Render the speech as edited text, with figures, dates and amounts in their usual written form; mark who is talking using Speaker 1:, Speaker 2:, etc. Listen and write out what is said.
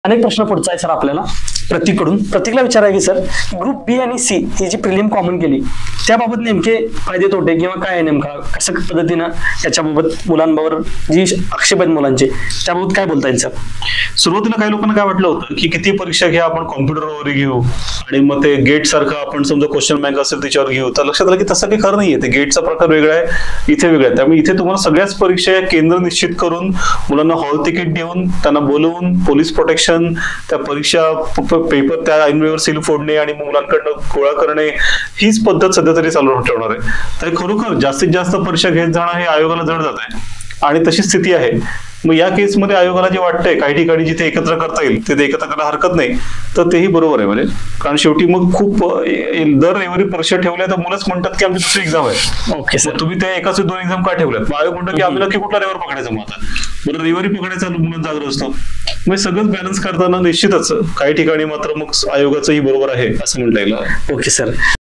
Speaker 1: अनेक प्रश्न पुढचा आहे सर आपल्याला प्रतीककडून. प्रतीकला विचारायचे सर, ग्रुप बी आणि सी ही जी प्रिलिम कॉमन केली त्याबाबत नेमके फायदे तोटे किंवा काय आहे नेमका कशा पद्धतीनं त्याच्याबाबत मुलांवर जी आक्षेप आहेत मुलांचे त्याबाबत काय बोलता येईल सर?
Speaker 2: सुरुवातीला काही लोकांना काय वाटलं होतं की किती परीक्षा घ्या आपण कॉम्प्युटरवर घेऊ आणि मग ते गेट सारखं आपण समजा क्वेश्चन बँक असेल त्याच्यावर घेऊ. तर लक्षात आलं की तसं काही खरं नाहीये. ते गेटचा प्रकार वेगळा आहे, इथे वेगळा आहे. त्यामुळे इथे तुम्हाला सगळ्याच परीक्षा केंद्र निश्चित करून मुलांना हॉल तिकीट देऊन त्यांना बोलवून पोलीस प्रोटेक्शन त्या परीक्षा पेपर त्या ऐनवेळेवर सील फोडणे आणि मुलांकडनं गोळा करणे हीच पद्धत सध्या तरी चालू ठेवणार आहे. तर खरोखर जास्तीत जास्त परीक्षा घेत जाणं हे आयोगाला जड जात आहे आणि तशी स्थिती आहे. मग या केसमध्ये आयोगाला जे वाटतंय काही ठिकाणी जिथे एकत्र करता येईल तिथे एकत्र करायला हरकत नाही, तर तेही बरोबर आहे. म्हणजे कारण शेवटी मग खूप दर रविवारी परीक्षा ठेवल्या तर मुलंच म्हणतात की आमची दुसरी एक्झाम आहे.
Speaker 1: ओके सर,
Speaker 2: तुम्ही त्या एकाच दोन एक्झाम का ठेवल्यात? मग आयोग म्हणतो की आम्ही नक्की कुठला रविवार पकडायचा. मग आता बरं रविवारी पकडायचा मुलं जागर असतो. मग सगळंच बॅलन्स करताना निश्चितच काही ठिकाणी मात्र मग आयोगाचंही बरोबर आहे असं म्हणता येईल.
Speaker 1: Okay sir.